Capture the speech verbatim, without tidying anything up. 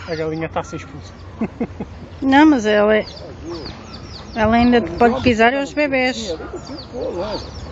A galinha está a ser expulsa. Não, mas ela é... Ela ainda pode pisar aos bebés.